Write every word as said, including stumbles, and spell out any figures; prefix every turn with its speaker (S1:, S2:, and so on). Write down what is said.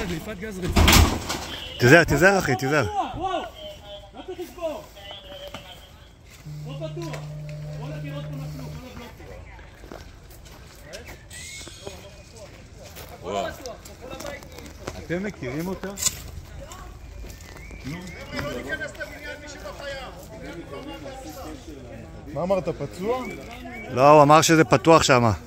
S1: דליפת גז רצינית.
S2: תיזהר, תיזהר אחי, תיזהר.
S1: וואו! לא צריך לשבור! לא פתוח! כל הקירות פה נפלו, כל הבלוקים.
S2: אתם מכירים אותה?
S3: מה אמרת, פצוע?
S2: לא, הוא אמר שזה פתוח שם.